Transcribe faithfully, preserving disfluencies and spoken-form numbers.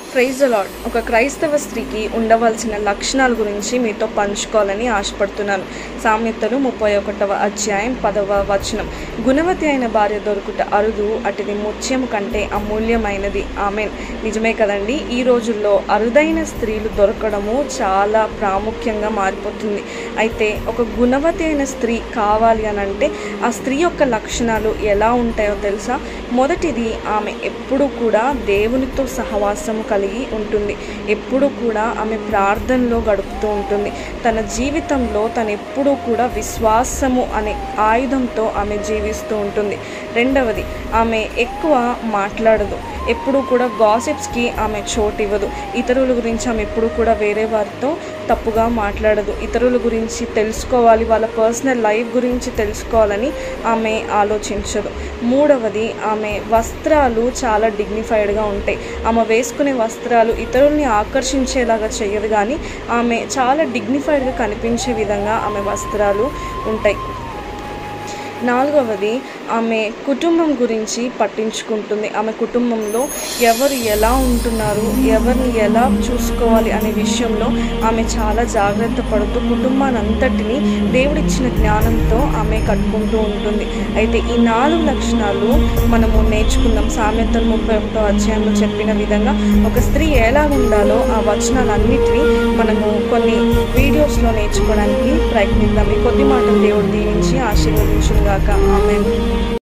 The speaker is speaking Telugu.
Praise the lord. ఒక క్రైస్తవ స్త్రీకి ఉండవలసిన లక్షణాల గురించి మీతో పంచుకోవాలని ఆశపడుతున్నాను. సామెతలు ముప్పై ఒకటవ అధ్యాయం పదవ వచనం. గుణవతి అయిన భార్య దొరుకుట అరుదు, అటుది ముత్యము కంటే అమూల్యమైనది. ఆమెన్. నిజమే కదండి. ఈ రోజుల్లో అరుదైన స్త్రీలు దొరకడము చాలా ప్రాముఖ్యంగా మారిపోతుంది. అయితే ఒక గుణవతి అయిన స్త్రీ కావాలి అని అంటే ఆ స్త్రీ యొక్క లక్షణాలు ఎలా ఉంటాయో తెలుసా? మొదటిది, ఆమె ఎప్పుడూ కూడా దేవునితో సహవాసము కలిగి ఉంటుంది. ఎప్పుడు కూడా ఆమె ప్రార్థనలో గడుపుతూ ఉంటుంది. తన జీవితంలో తను ఎప్పుడూ కూడా విశ్వాసము అనే ఆయుధంతో ఆమె జీవిస్తూ ఉంటుంది. రెండవది, ఆమె ఎక్కువ మాట్లాడదు. ఎప్పుడు కూడా గాసిప్స్కి ఆమె చోటు ఇవ్వదు. ఇతరుల గురించి ఆమె ఎప్పుడు కూడా వేరే వారితో తప్పుగా మాట్లాడదు. ఇతరుల గురించి తెలుసుకోవాలి, వాళ్ళ పర్సనల్ లైఫ్ గురించి తెలుసుకోవాలని ఆమె ఆలోచించదు. మూడవది, ఆమె వస్త్రాలు చాలా డిగ్నిఫైడ్గా ఉంటాయి. ఆమె వేసుకునే వస్త్రాలు ఇతరుల్ని ఆకర్షించేలాగా చేయదు, కానీ ఆమె చాలా డిగ్నిఫైడ్గా కనిపించే విధంగా ఆమె వస్త్రాలు ఉంటాయి. నాలుగవది, ఆమె కుటుంబం గురించి పట్టించుకుంటుంది. ఆమె కుటుంబంలో ఎవరు ఎలా ఉంటున్నారు, ఎవరిని ఎలా చూసుకోవాలి అనే విషయంలో ఆమె చాలా జాగ్రత్త పడుతూ కుటుంబాన్ని అంతటిని దేవుడిచ్చిన జ్ఞానంతో ఆమె కట్టుకుంటూ ఉంటుంది. అయితే ఈ నాలుగు లక్షణాలు మనము నేర్చుకుందాం. సామెతలు ముప్పై ఒకటో అధ్యాయంలో చెప్పిన విధంగా ఒక స్త్రీ ఎలా ఉండాలో ఆ వచనాలన్నిటినీ మనము కొన్ని వీడియోస్లో నేర్చుకోవడానికి ప్రయత్నిద్దాం. ఈ కొద్ది మాటలు దేవుడు దీవించి ఆశీర్వదించును గాక. ఆమేన్.